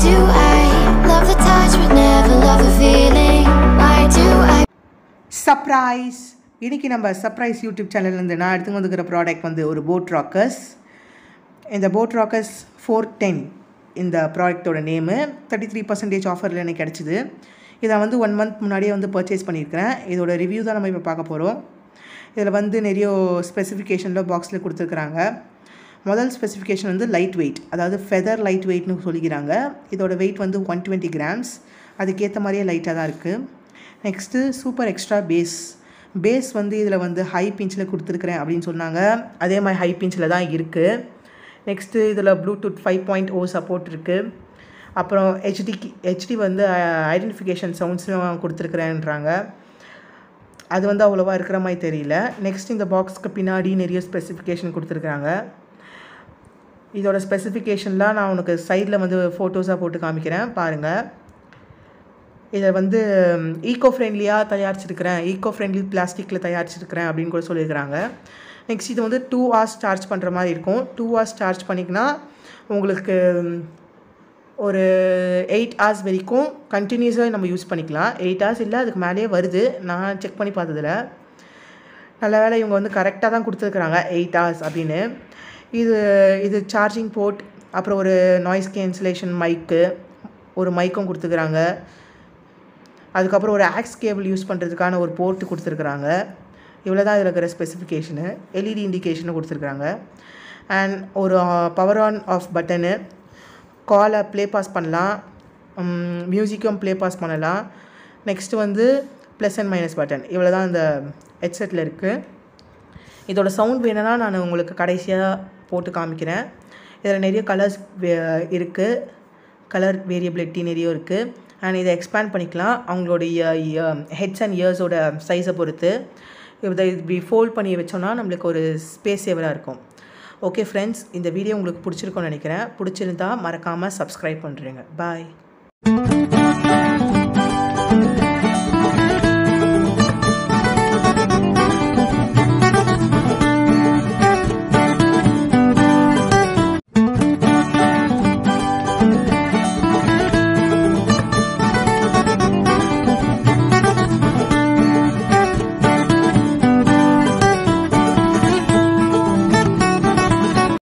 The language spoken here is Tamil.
do I love the touch but never love the feeling? Why do I Suprise. இன்னைக்கு நம்ம சர்ப்ரைஸ் யூடியூப் சேனல்லேருந்து நான் எடுத்து வந்துக்கிற ப்ராடக்ட் வந்து ஒரு போட் ராக்கர்ஸ். இந்த போட் ராக்கர்ஸ் 410 இந்த ப்ராடக்டோட நேமு. 33% ஆஃபரில் எனக்கு கிடச்சிது. இதை வந்து 1 month முன்னாடியே வந்து பர்ச்சேஸ் பண்ணியிருக்கிறேன். இதோட ரிவ்யூ தான் நம்ம இப்போ பார்க்க போகிறோம். இதில் வந்து நிறைய ஸ்பெசிஃபிகேஷனில் பாக்ஸில் கொடுத்துருக்குறாங்க. முதல் ஸ்பெசிஃபிகேஷன் வந்து லைட் வெயிட், அதாவது ஃபெதர் லைட் வெயிட்னு சொல்லிக்கிறாங்க. இதோட வெயிட் வந்து 120 grams. அதுக்கேற்ற மாதிரியே லைட்டாக தான் இருக்குது. நெக்ஸ்ட்டு சூப்பர் எக்ஸ்ட்ரா பேஸ் வந்து இதில் வந்து ஹை பிஞ்சில் கொடுத்துருக்குறேன் அப்படின்னு சொன்னாங்க. அதே மாதிரி ஹை பிஞ்சில் தான் இருக்குது. நெக்ஸ்ட்டு இதில் ப்ளூடூத் 5.0 சப்போர்ட் இருக்குது. அப்புறம் ஹெச்டி வந்து ஐடென்டிஃபிகேஷன் சவுண்ட்ஸ்லாம் கொடுத்துருக்குறேன்றாங்க. அது வந்து அவ்வளோவா இருக்கிற மாதிரி தெரியல. நெக்ஸ்ட் இந்த பாக்ஸ்க்கு பின்னாடி நிறைய ஸ்பெசிஃபிகேஷன் கொடுத்துருக்குறாங்க. இதோட ஸ்பெசிஃபிகேஷன்லாம் நான் உனக்கு சைடில் வந்து ஃபோட்டோஸாக போட்டு காமிக்கிறேன் பாருங்கள். இதை வந்து ஈக்கோ ஃப்ரெண்ட்லியாக தயாரிச்சிருக்கிறேன், ஈக்கோ ஃப்ரெண்ட்லி பிளாஸ்டிக்கில் தயாரிச்சிருக்கிறேன் அப்படின்னு கூட சொல்லியிருக்கிறாங்க. நெக்ஸ்ட் இது வந்து 2 hours சார்ஜ் பண்ணுற மாதிரி இருக்கும். 2 hours சார்ஜ் பண்ணிங்கன்னா உங்களுக்கு ஒரு 8 hours வரைக்கும் கண்டினியூஸாக நம்ம யூஸ் பண்ணிக்கலாம். 8 hours இல்லை, அதுக்கு மேலேயே வருது. நான் செக் பண்ணி பார்த்ததில் நல்ல வேளை இவங்க வந்து கரெக்டாக தான் கொடுத்துருக்குறாங்க 8 hours அப்படின்னு. இது சார்ஜிங் போர்ட், அப்புறம் ஒரு நாய்ஸ் கேன்சலேஷன் ஒரு மைக்கும் கொடுத்துருக்குறாங்க. அதுக்கப்புறம் ஒரு ஆக்ஸ் கேபிள் யூஸ் பண்ணுறதுக்கான ஒரு போர்ட்டு கொடுத்துருக்குறாங்க. இவ்வளோ தான் இதில் இருக்கிற ஸ்பெசிஃபிகேஷனு. எல்இடி இண்டிகேஷனும் கொடுத்துருக்குறாங்க. அண்ட் ஒரு பவர் ஆன் ஆஃப் பட்டனு, காலை ப்ளே பாஸ் பண்ணலாம், மியூசிக்கும் ப்ளே பாஸ் பண்ணலாம். நெக்ஸ்ட்டு வந்து ப்ளஸ் அண்ட் மைனஸ் பட்டன். இவ்வளோ தான் இந்த ஹெட்செட்டில் இருக்குது. இதோட சவுண்ட் வேணும்னா நான் உங்களுக்கு கடைசியாக போட்டு காமிக்கிறேன். இதில் நிறைய கலர்ஸ் இருக்குது, கலர் வேரியபிலிட்டி நிறைய இருக்குது. அண்ட் இதை எக்ஸ்பேண்ட் பண்ணிக்கலாம் அவங்களுடைய ஹெட்ஸ் அண்ட் இயர்ஸோட சைஸை பொறுத்து. இதை இப்படி ஃபோல்ட் பண்ணி வச்சோன்னா நம்மளுக்கு ஒரு ஸ்பேஸ் சேவராக இருக்கும். ஓகே ஃப்ரெண்ட்ஸ், இந்த வீடியோ உங்களுக்கு பிடிச்சிருக்கும்னு நினைக்கிறேன். பிடிச்சிருந்தா மறக்காமல் சப்ஸ்கிரைப் பண்ணுறேங்க. பாய்.